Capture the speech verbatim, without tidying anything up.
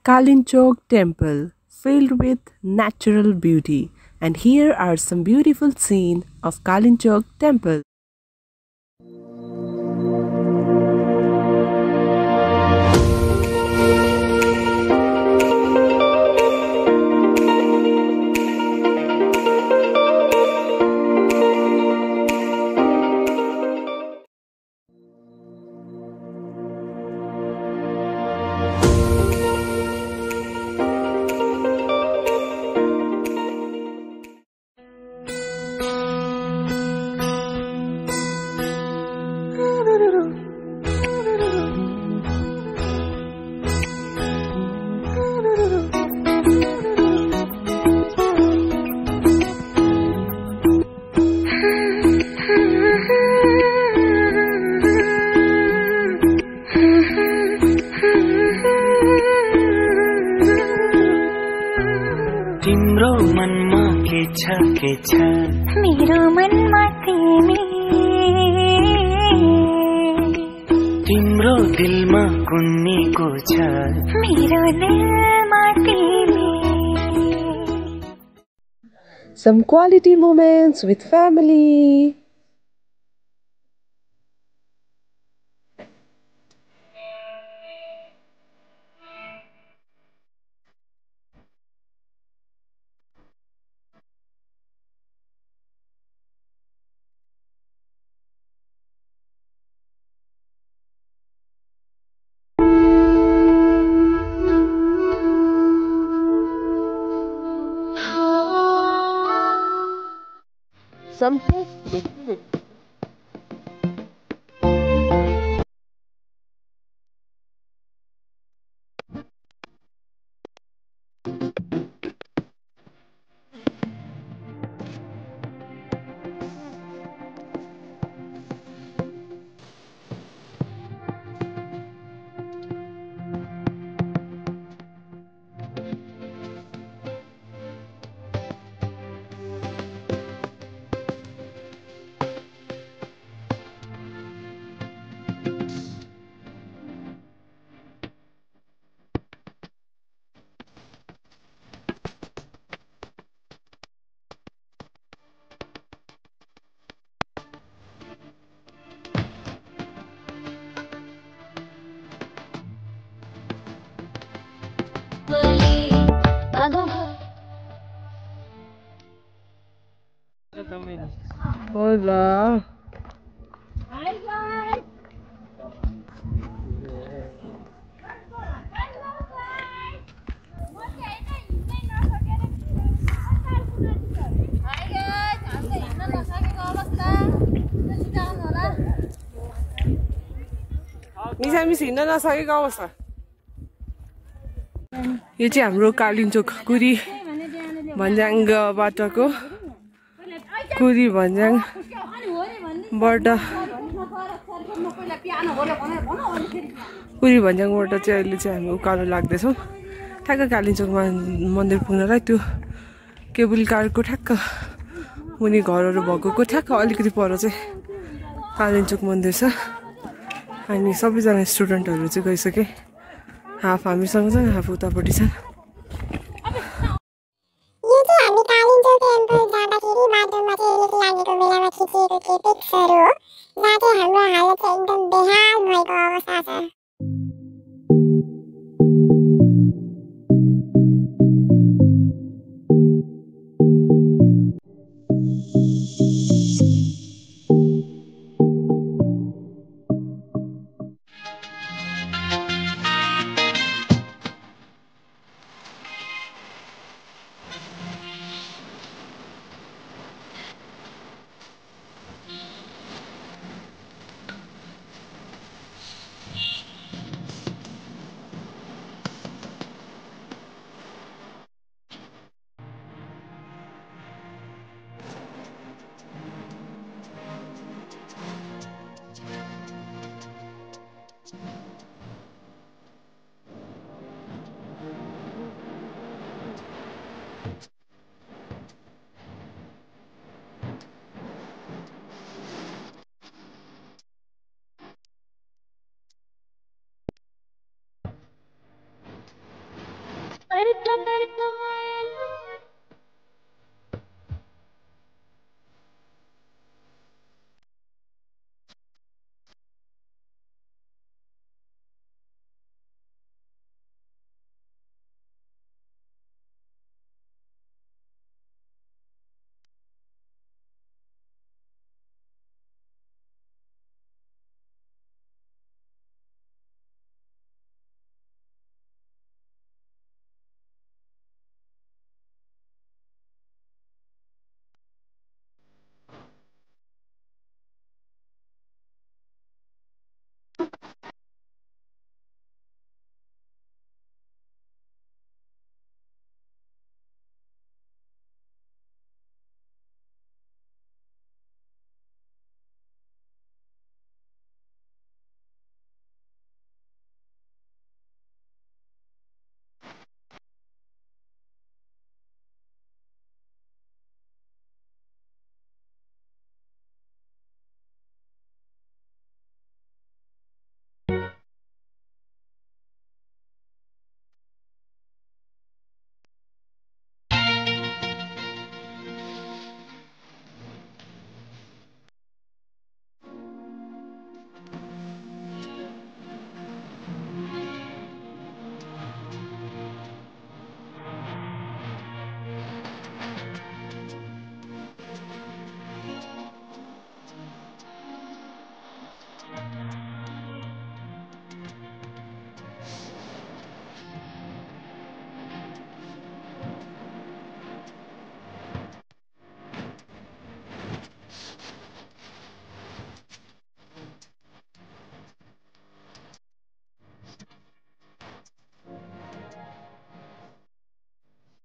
Kalinchowk temple filled with natural beauty, and here are some beautiful scenes of Kalinchowk temple. तिम्रो मनमा के छ के छ मेरो मनमा तिमी तिम्रो दिलमा कुन्नीको छ मेरो दिलमा तिमी. Some quality moments with family. Some Hola. Hi guys. मिसा मिस हिँड्न नसकेको अवस्था. यो चाहिँ हाम्रो कालिन्चोक कुरी भन्ज्याङ बाटोको कुरी भन्ज्याङबाट कुरी भन्ज्याङबाट चाहिँ अहिले चाहिँ हामी उकालो लाग्दैछौँ ठ्याक्क कालिन्चोकमा मन्दिर पुग्नलाई. त्यो केबुल कारको ठ्याक्क मुनि घरहरू भएको ठ्याक्क अलिकति पर चाहिँ कालिन्चोक मन्दिर छ. अनि सबैजना स्टुडेन्टहरू चाहिँ गइसके, हाफ हामीसँग छन् हाफ उतापट्टि छन्. यो चाहिँ हामी कालिन्चोक टेम्पल जाँदाखेरि बाटोमा चाहिँ इलेक्ट्रिक लागेको बेलामा खिचिएको केही पिक्सहरू हो, जहाँ चाहिँ हाम्रो हालत चाहिँ एकदम बेहाल भएको अवस्था छ. Thank you.